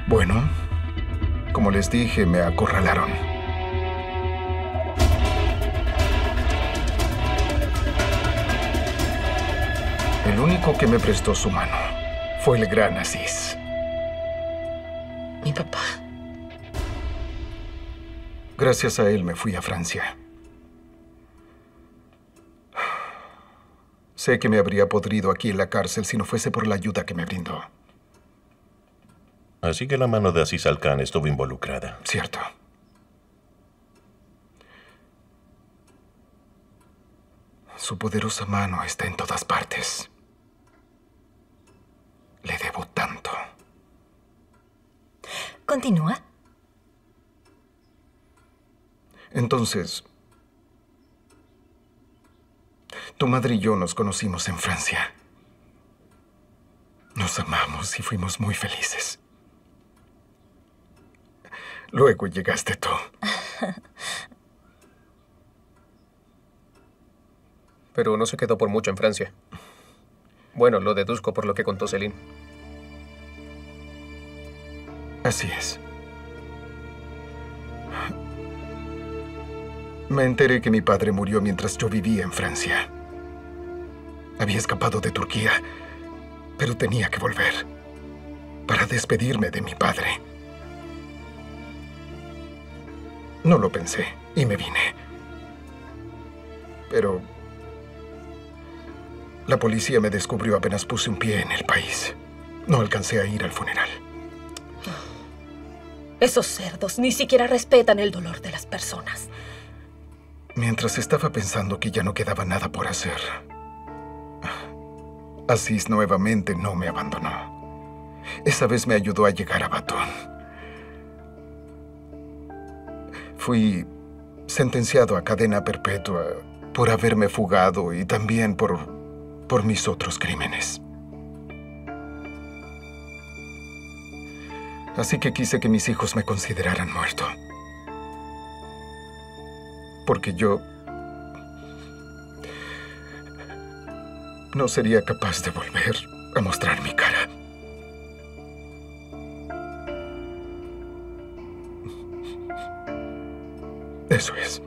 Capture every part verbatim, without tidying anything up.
Bueno, como les dije, me acorralaron. El único que me prestó su mano fue el gran Aziz. Mi papá. Gracias a él me fui a Francia. Sé que me habría podrido aquí en la cárcel si no fuese por la ayuda que me brindó. Así que la mano de Aziz Al-Khan estuvo involucrada. Cierto. Su poderosa mano está en todas partes. Le debo tanto. Continúa. Entonces, tu madre y yo nos conocimos en Francia. Nos amamos y fuimos muy felices. Luego llegaste tú. Pero no se quedó por mucho en Francia. Bueno, lo deduzco por lo que contó Céline. Así es. Me enteré que mi padre murió mientras yo vivía en Francia. Había escapado de Turquía, pero tenía que volver para despedirme de mi padre. No lo pensé y me vine. Pero la policía me descubrió apenas puse un pie en el país. No alcancé a ir al funeral. Esos cerdos ni siquiera respetan el dolor de las personas. Mientras estaba pensando que ya no quedaba nada por hacer, Aziz nuevamente no me abandonó. Esa vez me ayudó a llegar a Batón. Fui sentenciado a cadena perpetua por haberme fugado y también por, por mis otros crímenes. Así que quise que mis hijos me consideraran muerto. Porque yo no sería capaz de volver a mostrar mi cara. Eso es.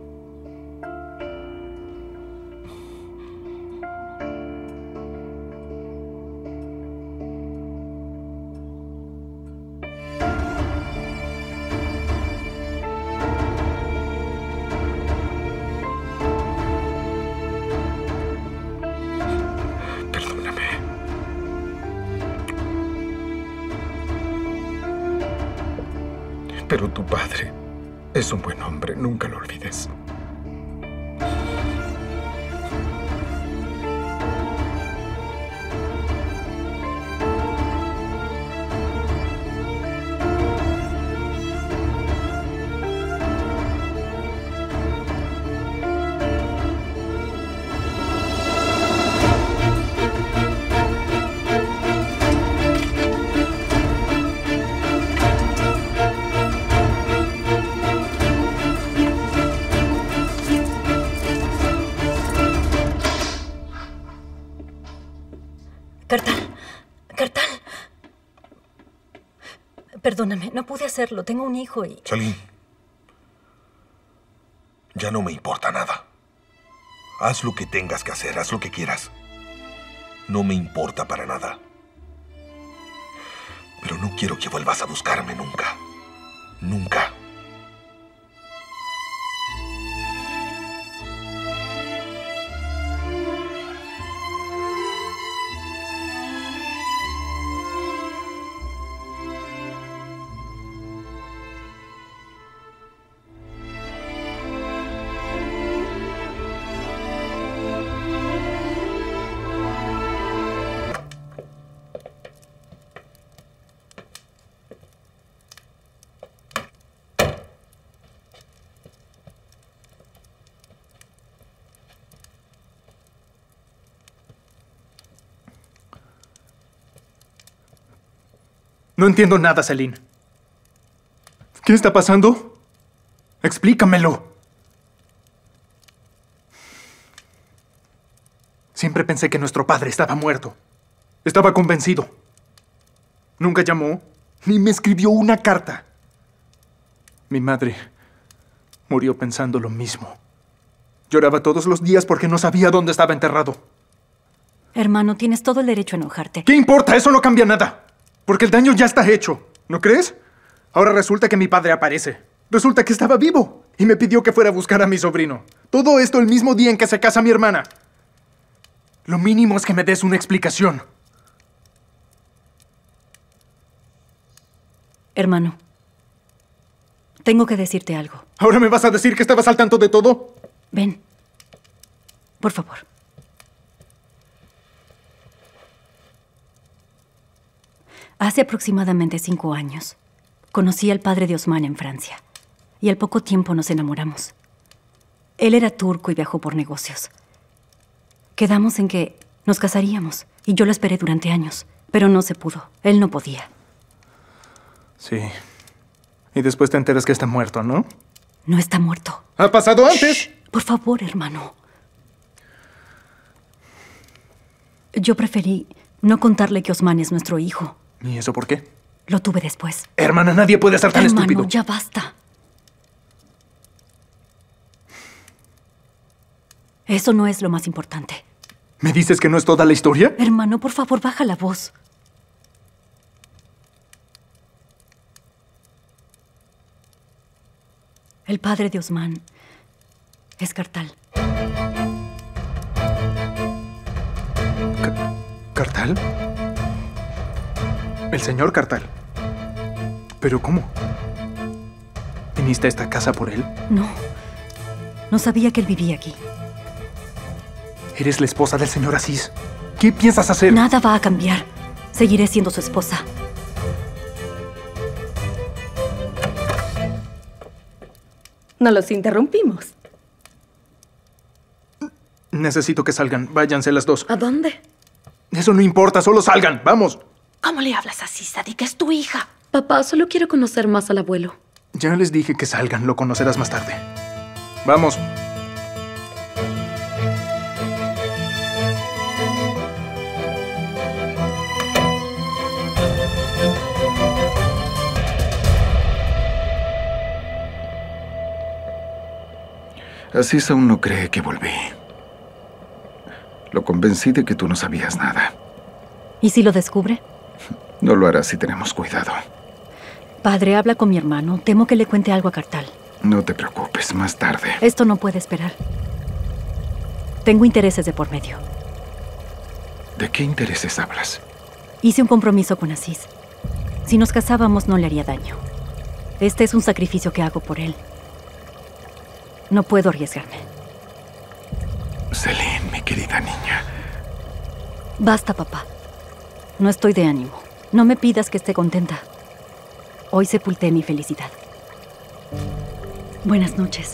Pero tu padre es un buen hombre, nunca lo olvides. Kartal, Kartal. Perdóname, no pude hacerlo. Tengo un hijo y... Céline, ya no me importa nada. Haz lo que tengas que hacer, haz lo que quieras. No me importa para nada. Pero no quiero que vuelvas a buscarme nunca. Nunca. No entiendo nada, Céline. ¿Qué está pasando? Explícamelo. Siempre pensé que nuestro padre estaba muerto. Estaba convencido. Nunca llamó, Ni me escribió una carta. Mi madre murió pensando lo mismo. Lloraba todos los días porque no sabía dónde estaba enterrado. Hermano, tienes todo el derecho a enojarte. ¿Qué importa? Eso no cambia nada. Porque el daño ya está hecho. ¿No crees? Ahora resulta que mi padre aparece. Resulta que estaba vivo y me pidió que fuera a buscar a mi sobrino. Todo esto el mismo día en que se casa mi hermana. Lo mínimo es que me des una explicación. Hermano, tengo que decirte algo. ¿Ahora me vas a decir que estabas al tanto de todo? Ven, por favor. Hace aproximadamente cinco años, conocí al padre de Osman en Francia. Y al poco tiempo nos enamoramos. Él era turco y viajó por negocios. Quedamos en que nos casaríamos. Y yo lo esperé durante años. Pero no se pudo. Él no podía. Sí. Y después te enteras que está muerto, ¿no? No está muerto. ¿Ha pasado antes? Shh, por favor, hermano. Yo preferí no contarle que Osman es nuestro hijo. ¿Y eso por qué? Lo tuve después. Hermana, nadie puede ser tan Hermano, estúpido. ya basta. Eso no es lo más importante. ¿Me dices que no es toda la historia? Hermano, por favor, baja la voz. El padre de Osman es Kartal. Ca- ¿Kartal? El señor Kartal. ¿Pero cómo? ¿Viniste a esta casa por él? No. No sabía que él vivía aquí. Eres la esposa del señor Aziz. ¿Qué piensas hacer? Nada va a cambiar. Seguiré siendo su esposa. No los interrumpimos. Necesito que salgan. Váyanse las dos. ¿A dónde? Eso no importa. Solo salgan. Vamos. ¿Cómo le hablas así, Sadi? Que es tu hija. Papá, solo quiero conocer más al abuelo. Ya les dije que salgan. Lo conocerás más tarde. Vamos. Aziz aún no cree que volví. Lo convencí de que tú no sabías nada. ¿Y si lo descubre? No lo hará si tenemos cuidado. Padre, habla con mi hermano. Temo que le cuente algo a Kartal. No te preocupes, más tarde. Esto no puede esperar. Tengo intereses de por medio. ¿De qué intereses hablas? Hice un compromiso con Aziz. Si nos casábamos, no le haría daño. Este es un sacrificio que hago por él. No puedo arriesgarme. Celine, mi querida niña. Basta, papá. No estoy de ánimo. No me pidas que esté contenta. Hoy sepulté mi felicidad. Buenas noches.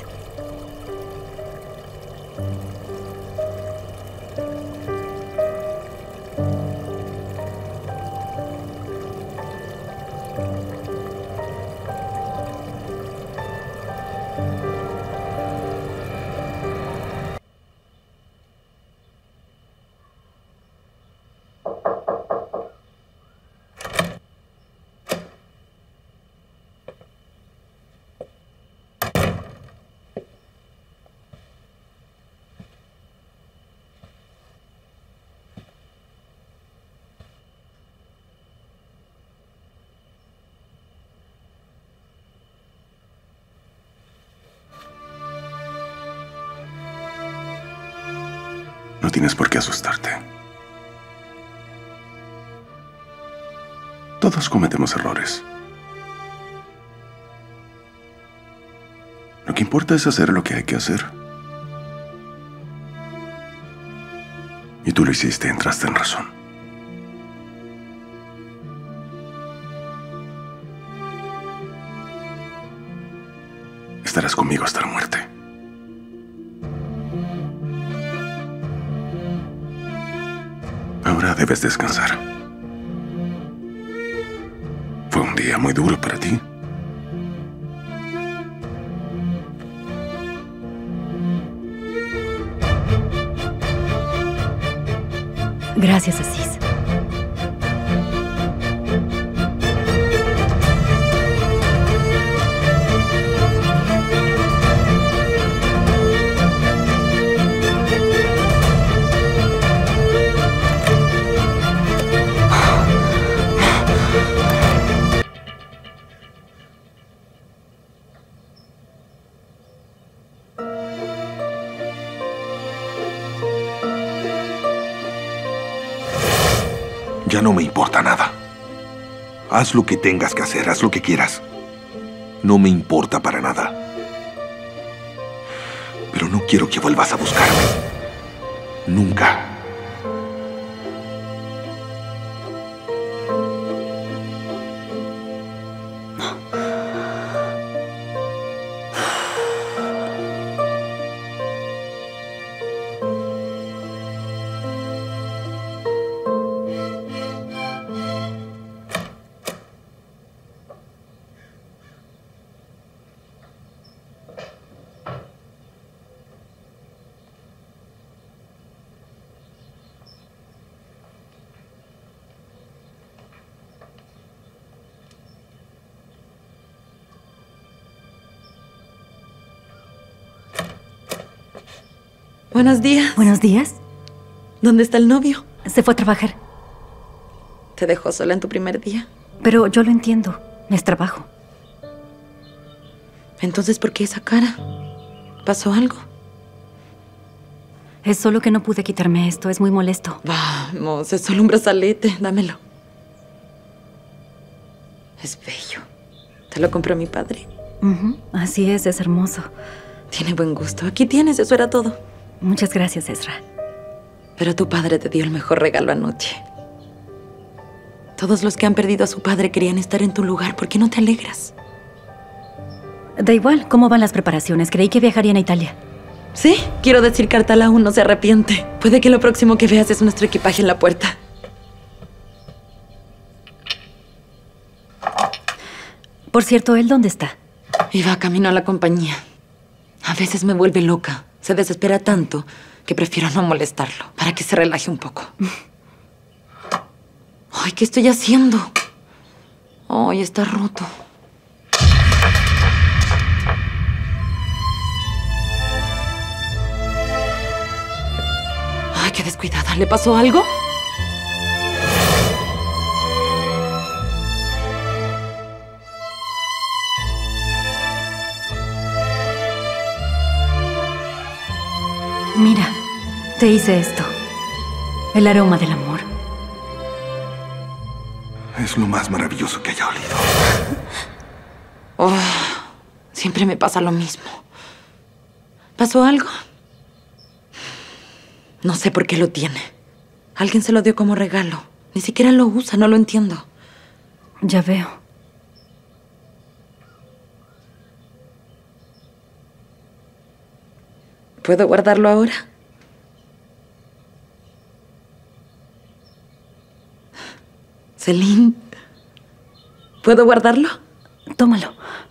No tienes por qué asustarte. Todos cometemos errores. Lo que importa es hacer lo que hay que hacer. Y tú lo hiciste, entraste en razón. Estarás conmigo hasta la muerte. Ahora debes descansar. Fue un día muy duro para ti. Gracias, Aziz. Ya no me importa nada. Haz lo que tengas que hacer, haz lo que quieras. No me importa para nada. Pero no quiero que vuelvas a buscarme. Nunca. Buenos días. Buenos días. ¿Dónde está el novio? Se fue a trabajar. ¿Te dejó sola en tu primer día? Pero yo lo entiendo. Es trabajo. Entonces, ¿por qué esa cara? ¿Pasó algo? Es solo que no pude quitarme esto. Es muy molesto. Vamos, es solo un brazalete. Dámelo. Es bello. Te lo compró mi padre. Uh-huh. Así es, es hermoso. Tiene buen gusto. Aquí tienes, eso era todo. Muchas gracias, Ezra. Pero tu padre te dio el mejor regalo anoche. Todos los que han perdido a su padre querían estar en tu lugar. ¿Por qué no te alegras? Da igual, ¿cómo van las preparaciones? Creí que viajarían a Italia. Sí, quiero decir que Artal aún no se arrepiente. Puede que lo próximo que veas es nuestro equipaje en la puerta. Por cierto, ¿él dónde está? Iba camino a la compañía. A veces me vuelve loca. Se desespera tanto que prefiero no molestarlo, para que se relaje un poco. Ay, ¿qué estoy haciendo? Ay, está roto. Ay, qué descuidada. ¿Le pasó algo? Mira, te hice esto. El aroma del amor. Es lo más maravilloso que haya olido. Oh, siempre me pasa lo mismo. ¿Pasó algo? No sé por qué lo tiene. Alguien se lo dio como regalo. Ni siquiera lo usa, no lo entiendo. Ya veo. ¿Puedo guardarlo ahora? Celine, ¿puedo guardarlo? Tómalo.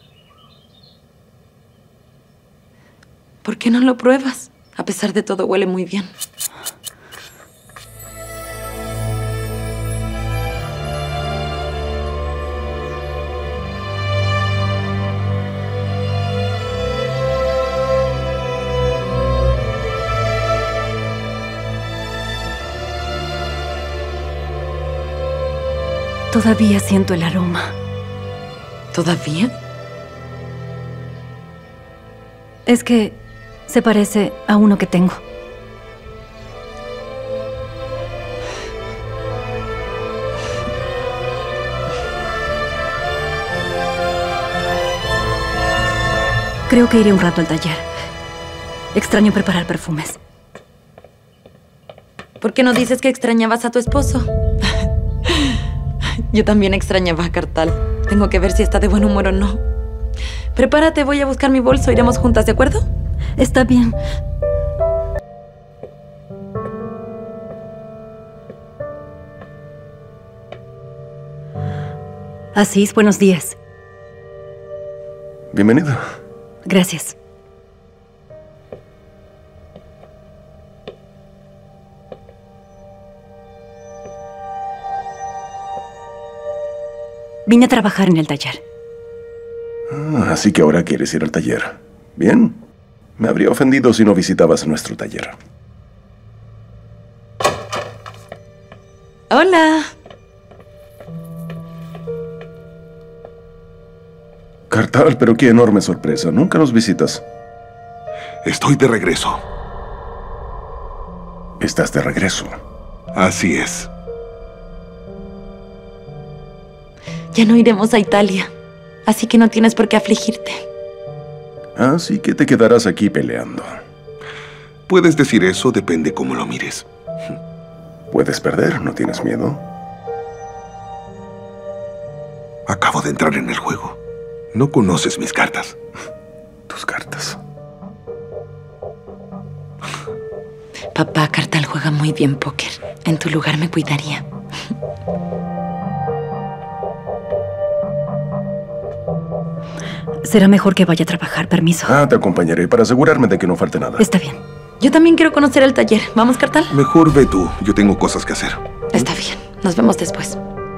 ¿Por qué no lo pruebas? A pesar de todo, huele muy bien. Todavía siento el aroma. ¿Todavía? Es que se parece a uno que tengo. Creo que iré un rato al taller. Extraño preparar perfumes. ¿Por qué no dices que extrañabas a tu esposo? Yo también extrañaba a Cartal. Tengo que ver si está de buen humor o no. Prepárate, voy a buscar mi bolso. Iremos juntas, ¿de acuerdo? Está bien. Asís, buenos días. Bienvenido. Gracias. Vine a trabajar en el taller. Ah, así que ahora quieres ir al taller. Bien. Me habría ofendido si no visitabas nuestro taller. Hola. Cartal, pero qué enorme sorpresa. Nunca nos visitas. Estoy de regreso. Estás de regreso. Así es. Ya no iremos a Italia, así que no tienes por qué afligirte. Así que te quedarás aquí peleando. Puedes decir eso, depende cómo lo mires. Puedes perder, ¿no tienes miedo? Acabo de entrar en el juego. No conoces mis cartas. Tus cartas. Papá, Cartal juega muy bien póker. En tu lugar me cuidaría. Será mejor que vaya a trabajar. Permiso. Ah, te acompañaré para asegurarme de que no falte nada. Está bien. Yo también quiero conocer el taller. ¿Vamos, Cartal? Mejor ve tú. Yo tengo cosas que hacer. Está bien. Nos vemos después.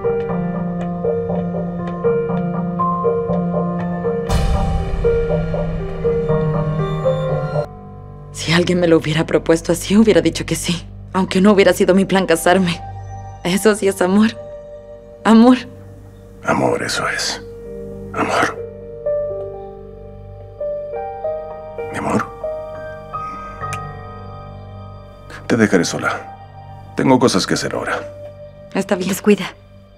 Si alguien me lo hubiera propuesto así, hubiera dicho que sí. Aunque no hubiera sido mi plan casarme. Eso sí es amor. Amor. Amor, eso es. Amor. Mi amor. Te dejaré sola. Tengo cosas que hacer ahora. Está bien. Descuida.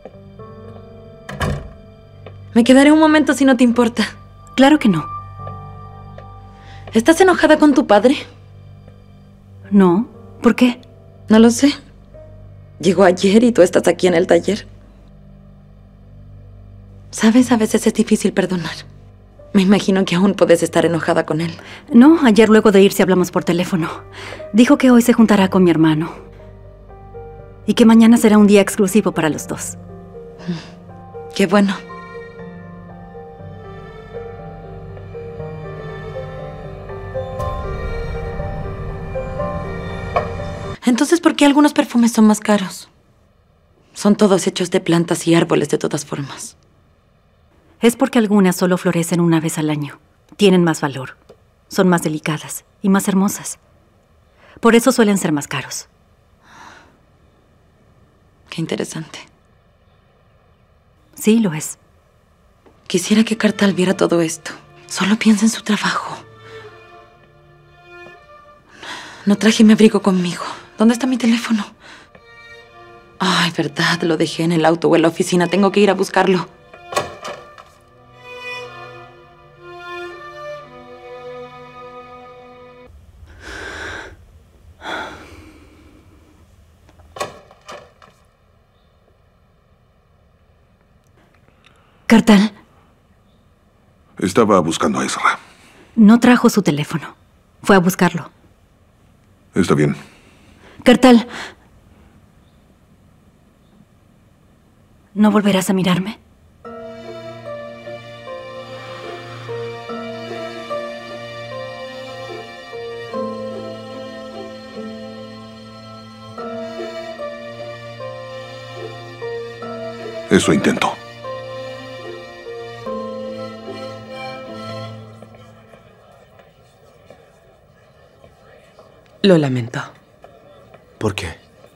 Me quedaré un momento si no te importa. Claro que no. ¿Estás enojada con tu padre? No. ¿Por qué? No lo sé. Llegó ayer y tú estás aquí en el taller. Sabes, a veces es difícil perdonar. Me imagino que aún puedes estar enojada con él. No, ayer luego de irse hablamos por teléfono. Dijo que hoy se juntará con mi hermano. Y que mañana será un día exclusivo para los dos. Qué bueno. Entonces, ¿por qué algunos perfumes son más caros? Son todos hechos de plantas y árboles de todas formas. Es porque algunas solo florecen una vez al año. Tienen más valor. Son más delicadas y más hermosas. Por eso suelen ser más caros. Qué interesante. Sí, lo es. Quisiera que Cartal viera todo esto. Solo piensa en su trabajo. No traje mi abrigo conmigo. ¿Dónde está mi teléfono? Ay, verdad, lo dejé en el auto o en la oficina. Tengo que ir a buscarlo. Cartal. Estaba buscando a Ezra. No trajo su teléfono. Fue a buscarlo. Está bien. Cartal. ¿No volverás a mirarme? Eso intento. Lo lamento. ¿Por qué?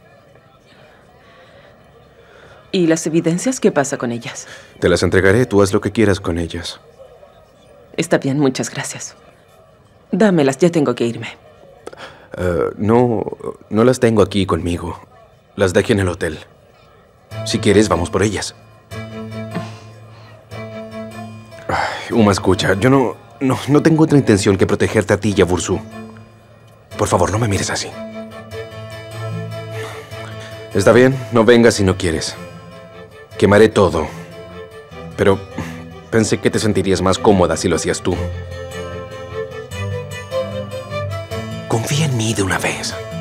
¿Y las evidencias? ¿Qué pasa con ellas? Te las entregaré, tú haz lo que quieras con ellas. Está bien, muchas gracias. Dámelas, ya tengo que irme. Uh, no, no las tengo aquí conmigo. Las dejé en el hotel. Si quieres, vamos por ellas. Ay, Uma, escucha, yo no, no, no tengo otra intención que protegerte a ti y a Vursú. Por favor, no me mires así. Está bien, no vengas si no quieres. Quemaré todo. Pero pensé que te sentirías más cómoda si lo hacías tú. Confía en mí de una vez.